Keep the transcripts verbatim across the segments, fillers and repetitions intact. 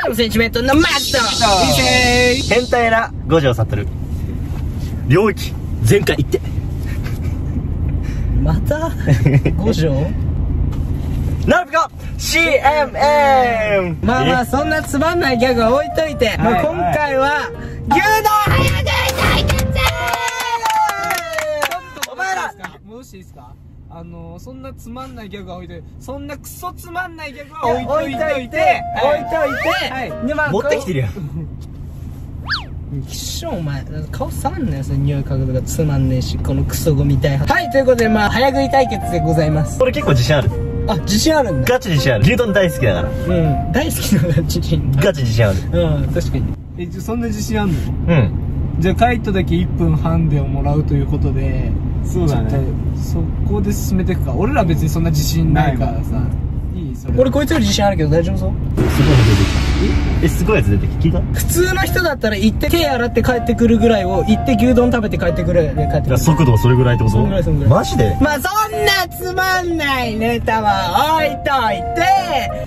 ムセンチメントのマット変態な五条悟。領域全開行って。 また五条なるピコ シーエムエム。 まあまあそんなつまんないギャグは置いといて、まあ今回は牛丼早食い対決。 お前ら戻していいですか。あのー、そんなつまんないギャグは置いといて、そんなクソつまんないギャグは置いといて、 置いといて、でまあ持ってきてるやん。 きっしょお前顔触んなよ、その匂い嗅ぐとかつまんねえし、このクソゴみたい。はいということでまあ早食い対決でございます。 これ結構自信ある。 あ、自信あるんだ。 ガチ自信ある。牛丼大好きだから。 うん、大好きなのが自信。 ガチ自信ある。 うん、確かに。 え、じゃそんな自信あんの？ うん。 じゃあカイトだけいっぷんはんでをもらうということで、そうだね。そこで進めていくか。俺ら別にそんな自信ないからさ。いいそれ。 俺こいつより自信あるけど大丈夫そう？ え、すごいやつ出てきた。聞いた？ 普通の人だったら行って手洗って帰ってくるぐらいを、行って牛丼食べて帰ってくるで帰ってくる。 速度はそれぐらいってこと？ そんぐらいそんぐらい。 マジで？ まあそんなつまんないネタは置いといて、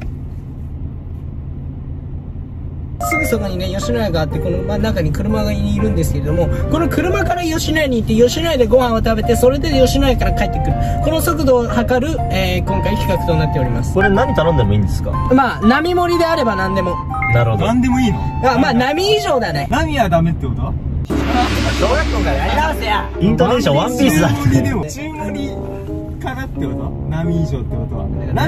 すぐそこにね吉野家があって、この真ん中に車がいるんですけれども、この車から吉野家に行って吉野家でご飯を食べて、それで吉野家から帰ってくる、この速度を測る、えー、今回企画となっております。 これ何頼んでもいいんですか？ まあ並盛りであれば何でも。 なるほど。 なんでもいいの？ あ、まあ並以上だね。 何はダメってこと？ 小学校からやり直せや。 イントネーションワンピースだ。 中盛りでも中盛りからってこと？波以上ってことは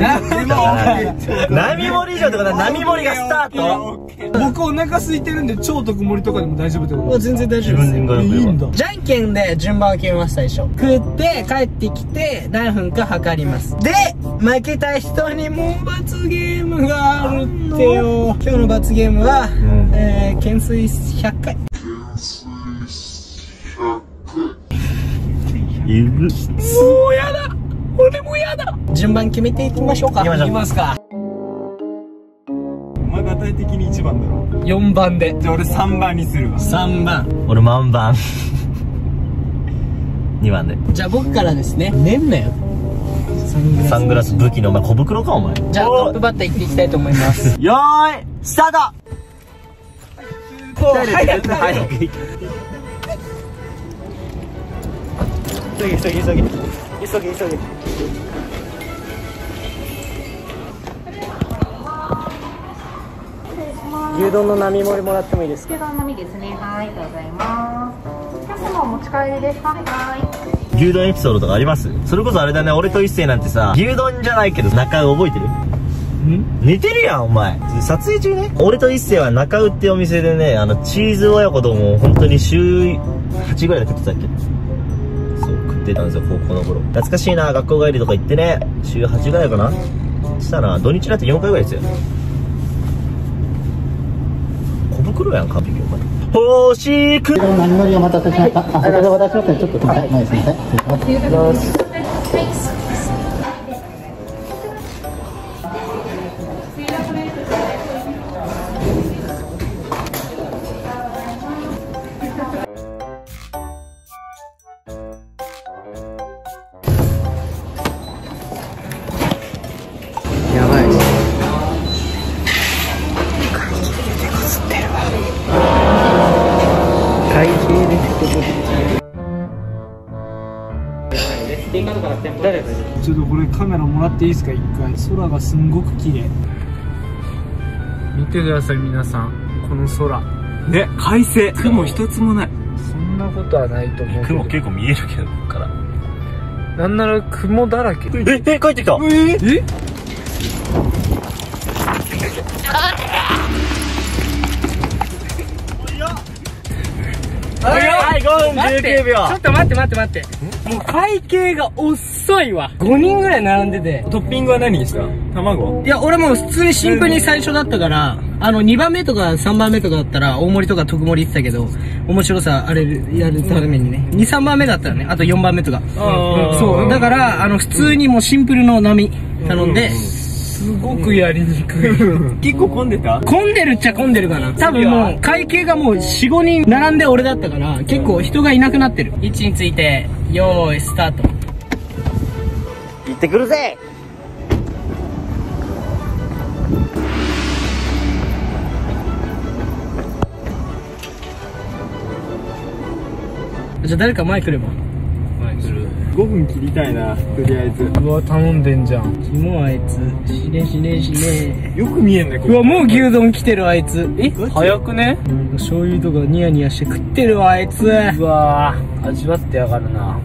波盛り以上ってことは波盛りがスタート。 僕お腹空いてるんで超特盛りとかでも大丈夫ってこと？ 全然大丈夫ですよ。 いいんだ。 じゃんけんで順番を決めます。最初食って帰ってきて何分か測ります。で負けた人にもう罰ゲームがあるってよ。今日の罰ゲームは、うん、えー、懸垂ひゃっかい。 ゆる。 もうやだ。俺もやだ。順番決めていきましょうか。 いきますか。 お前が体的にいちばんだろ。 よんばんで。 じゃあ俺さんばんにするわ。 さんばん。 俺満番。にばんで。 じゃあ僕からですね。ねんなよ。 サングラス武器のお前小袋かお前。 じゃあトップバッターいっていきたいと思います。 よーいスタート。 早く早く。急げ急げ急げ急げ急げ。 牛丼の並盛りもらってもいいですか？ 牛丼並ですね。はい、ありがとうございます。キャスもお持ち帰りですか？はい。 牛丼エピソードとかあります？それこそあれだね、俺と一星なんてさ、牛丼じゃないけど中尾覚えてる？ん？寝てるやんお前。撮影中ね、俺と一星は中尾ってお店でね、あのチーズ親子丼を本当に週はちぐらいで食ってたっけ。そう食ってたんですよ、高校の頃。懐かしいな、学校帰りとか行ってね、週はちぐらいかなしたら土日だってよんかいぐらいですよ。小袋やん完璧お前。欲しく何乗りお待たせしました。あ、それで渡しますね。ちょっと前前すみません。失礼します。 やばい。会計で誰だよ。 ちょっとこれカメラもらっていいですか一回。空がすんごく綺麗。見てください皆さん、この空ね、快晴。雲一つもない。そんなことはないと思うけど。 雲結構見えるけどここから。 なんなら雲だらけ。 ええ帰ってきた。 ええはいごふんじゅうきゅうびょう。 ちょっと待って待って待って。もう会計が遅いわ。ごにんぐらい並んでて。 トッピングは何にした？卵？ いや、俺も普通にシンプルに最初だったから、あの、にばんめとかさんばんめとかだったら、大盛りとか特盛り言ってたけど、面白さ、あれ、やるためにね。に、さんばんめだったらね、あとよんばんめとか。そう、だから、あの、普通にもうシンプルの並頼んで、 すごくやりにくい。結構混んでた？ 混んでるっちゃ混んでるかな。多分もう、会計がもうよん、ごにん並んで俺だったから、結構人がいなくなってる。位置について、よーい、スタート。 行ってくるぜ。 じゃあ誰か前来れば。 前来る。ごふん切りたいな、とりあえず。うわ、頼んでんじゃん。 キモあいつ。しねしねしね。 よく見えんね、これ。 うわ、もう牛丼来てるあいつ。え早くね。 なんか醤油とかニヤニヤして食ってるわあいつ。 うわー、味わってやがるな。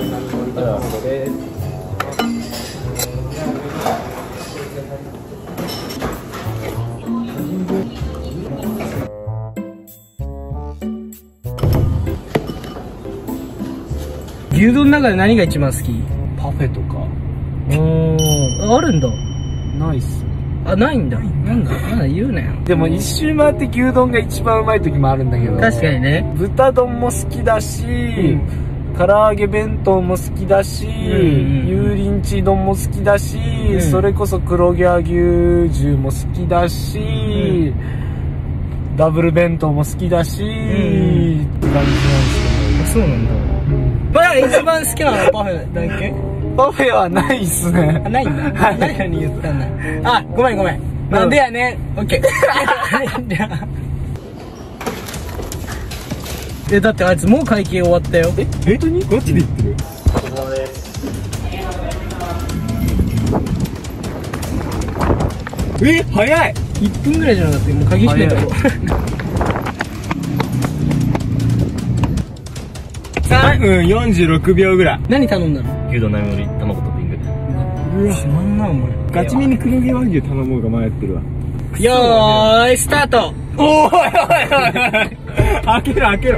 牛丼の中で何が一番好き？ パフェとか。 うーん。あるんだ。 ないっす。 あ、ないんだ。なんだ、なんだ言うなよ。 でも一周回って牛丼が一番うまい時もあるんだけど。 確かにね。 豚丼も好きだし、唐揚げ弁当も好きだし、油淋鶏丼も好きだし、 うん、 それこそ黒毛和牛重も好きだし、うん、ダブル弁当も好きだし、うん、って感じなんですけど。そうなんだ。うん、パフェ一番好きなのはパフェだっけ？ パフェはないっすね。 あ、ないんだ。ないのに言ったんだ。あ、ごめんごめん。なんでやねん。オッケー。え、だってあいつもう会計終わったよ。 え、本当に？ガチで言ってる？ お疲れ様です。 え、早い！ いっぷんぐらいじゃなかった。もう鍵閉めたろ。 さんぷんよんじゅうろくびょうぐらい。 何頼んだの？ 牛丼並盛り卵トッピング。 うわ、まんなお前。 ガチめに黒毛和牛頼もうが迷ってるわ。 よーい、スタート。 おーいおいおいおい。開けろ開けろ。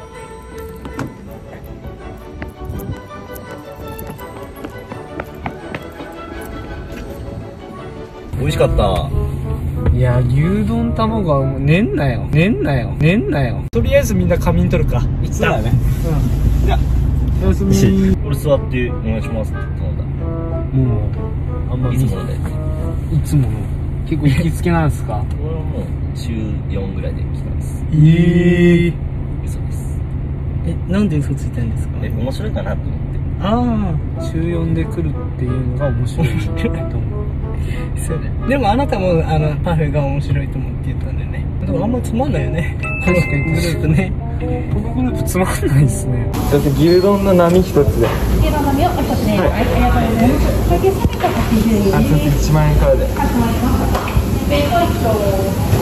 美味しかった。 いや、牛丼卵はもう寝んなよ寝んなよ寝んなよ。とりあえずみんな仮眠取るか。いつだね。うん。じゃあおやすみ。 俺座ってお願いしますって頼んだ。 もうあんまいつもので。 いつもの結構行きつけなんですか？ 俺はもう週よんぐらいで来たんです。 ええー、 嘘です。 え、なんで嘘ついたんですか？ え、面白いかなと思って。 ああ、週よんで来るっていうのが面白いと思う。 そうだ。でもあなたもあのパフェが面白いと思って言ったんだよね。でもあんまつまんないよね。 確かにグループね。 このグループつまんないですね。だって牛丼の波一つで。 牛丼の波を一つで。はい、ありがとうございます。会計さんびゃくはちじゅうえん。 あ、ちょっといちまん円からで。 かしこまりました。ベーコンと。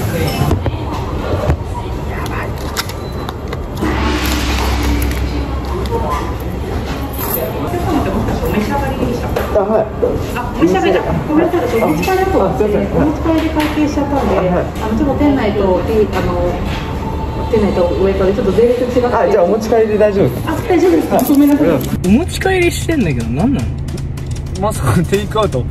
あ、はい。 あ、お召し上がりだ。ごめんなさい。お持ち帰りだと、お持ち帰りで会計しちゃったんで、あのちょっと店内とあの店内と上とでちょっと税率違って。 あ、じゃあお持ち帰りで大丈夫ですか？ あ、大丈夫です。ごめんなさい。 お持ち帰りしてんだけど何なの？ まさかテイクアウト。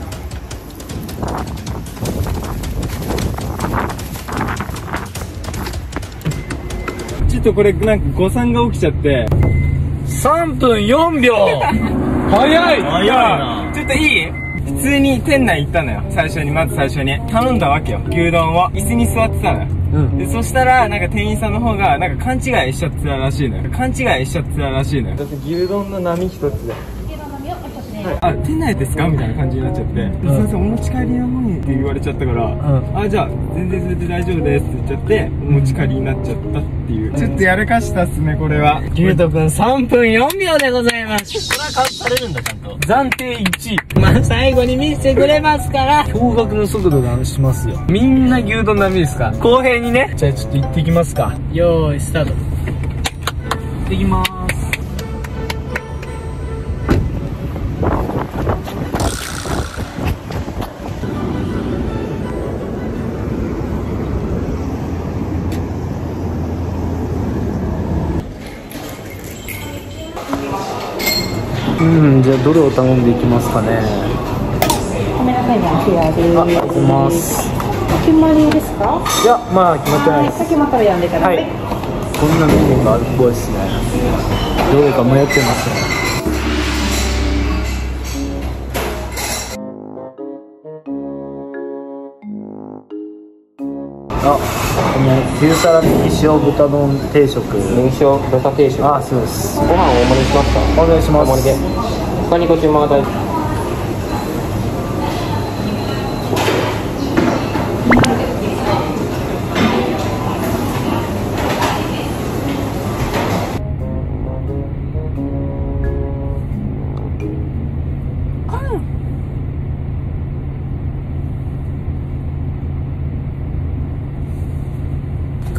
ちょっとこれなんか誤算が起きちゃって。さんぷんよんびょう。早い。 早いな。 ちょっといい？普通に店内行ったのよ。最初に、まず最初に頼んだわけよ、牛丼を。椅子に座ってたのよ。うん、でそしたらなんか店員さんの方がなんか勘違いしちゃってたらしいのよ。勘違いしちゃってたらしいのよ。だって牛丼の波一つで。はい、あ、店内ですかみたいな感じになっちゃって、うん、すいません、お持ち帰りなのにって言われちゃったから、うん、あ、じゃあ全然それで大丈夫ですって言っちゃって、お持ち帰りになっちゃったっていう、うん、ちょっとやらかしたっすね、これは。 ゆうとくんさんぷんよんびょうでございます。 これはカウントされるんだ、ちゃんと。 暫定いちい。 まあ最後に見せてくれますから、 驚愕の速度がしますよ。みんな牛丼並みですか？公平にね。じゃあちょっと行ってきますか。 よーいスタート。 行ってきまーす。うん、じゃあどれを頼んでいきますかね。 ごめんなさいね、あちらです。 あ、ありがとうございます。 決まりですか？ いや、まあ決まってないです。 先まからやんでから。はい。 こんなメニューがあるっぽいですね。どれか迷ってますね。あ、この牛皿ネギ塩豚丼定食。 ネギ塩豚定食。 あ、そうです。 ご飯大盛りしますか？ お願いします。 大盛りで。他にご注文は大丈夫。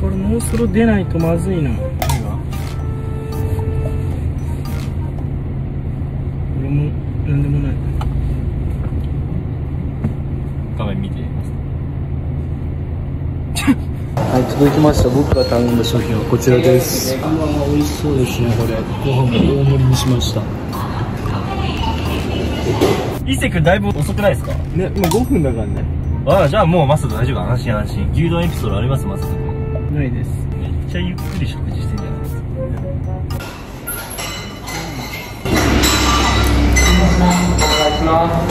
これもうそろ出ないとまずいな。 何が？ 俺もなんでもない。 画面見て。 はい、届きました。僕が頼んだ商品はこちらです。うわー、美味しそうですね、これ。ご飯も大盛りにしました。 伊勢くんだいぶ遅くないですか？ ね、もうごふんだからね。 ああ、じゃあもうマスター大丈夫。安心安心。牛丼エピソードありますマスター君。 ないです。 めっちゃゆっくり食事してんじゃないですか。 お願いします。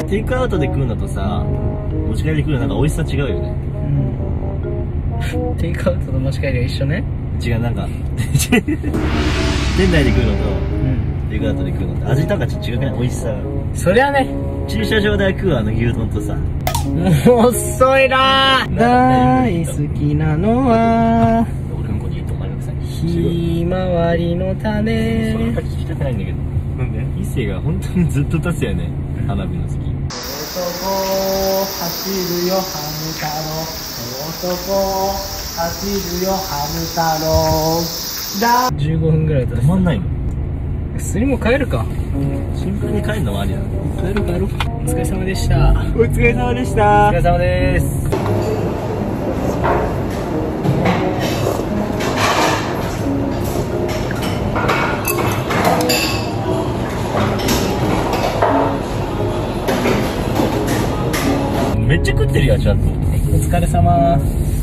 テイクアウトで食うのとさ、持ち帰りで食うのなんか美味しさ違うよね。 うん。テイクアウトと持ち帰りは一緒ね。 違う、なんか店内で食うのと、 うん。 テイクアウトで食うのと味とかちょっと違くない？美味しさが。 そりゃね。 駐車場で食うあの牛丼とさ、 もう遅いなー。大好きなのは俺の子に言うとお前がさ、 ひまわりの種。 それか聞きたくないんだけど。なんで？伊勢が本当にずっと立つよね、花火の時。 男走るよハム太郎、男走るよハム太郎だ。じゅうごふんぐらいだ。 止まんないの？ 普通にもう帰るか。 シンプルに帰るのもありなの？ 帰る帰る。お疲れ様でした。 お疲れ様でしおた疲。れ様です。 めっちゃ食ってるよ、ちゃんと。 お疲れ様。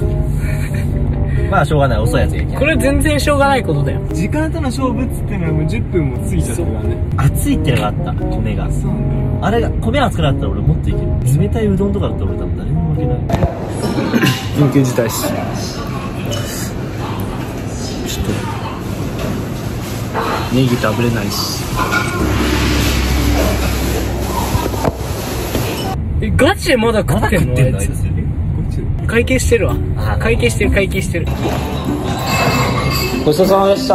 まあしょうがない、遅いやつやけん。 これ全然しょうがないことだよ。 時間との勝負っつってのはもうじゅっぷんも過ぎちゃったからね。 熱いってのがあった、米が。 そうなんだよ。 あれが、米熱くなったら俺もっといける。冷たいうどんとかだったら俺多分誰にも負けない。 緊急事態し。ちょっとネギ食べれないし。 え、ガチでまだ食ってんの？ まだ食ってんのあいつあいつ。 会計してるわ。 あ会計してる会計してる。 ごちそうさまでした。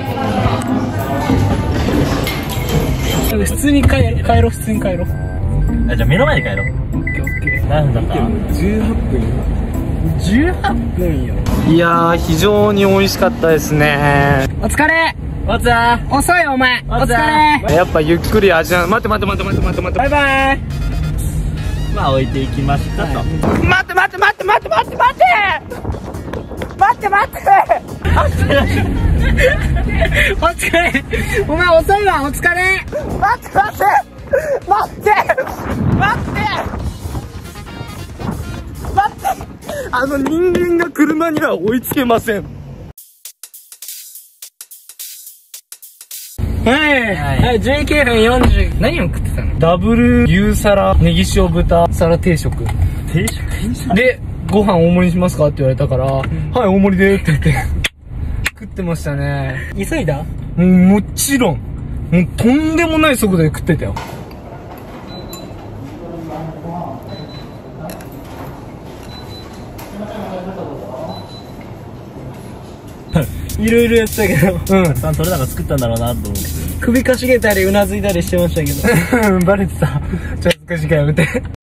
普通に帰ろ帰ろう普通に帰ろう。 あ、じゃあ目の前で帰ろう。 オッケーオッケー。 何分だったじゅうはっぷん。 じゅうはっぷんよ。 いやー、非常に美味しかったですね。 お疲れ。 おつゃー。 遅いよお前。お疲れ。 やっぱゆっくり味わう。待って待って待って待って待って待って。 バイバイ。 まあ置いていきましたと。 待って待って待って待って待って待って待って待ってお疲れ。お前遅いわ。お疲れ。待って待って待って待って待って。 あの人間が車には追いつけません。 はいはい、じゅうきゅうふんよんじゅう。何を食ってたの？ ダブル牛皿ネギ塩豚皿定食定食で、ご飯大盛りにしますかって言われたから、はい大盛りでって言って食ってましたね。 急いだ？ もうもちろんもうとんでもない速度で食ってたよ。 いろいろやってたけど、 うんさんそれなんか作ったんだろうなと思って。 首かしげたりうなずいたりしてましたけどバレてた。ちょっと恥ずかしいからやめて。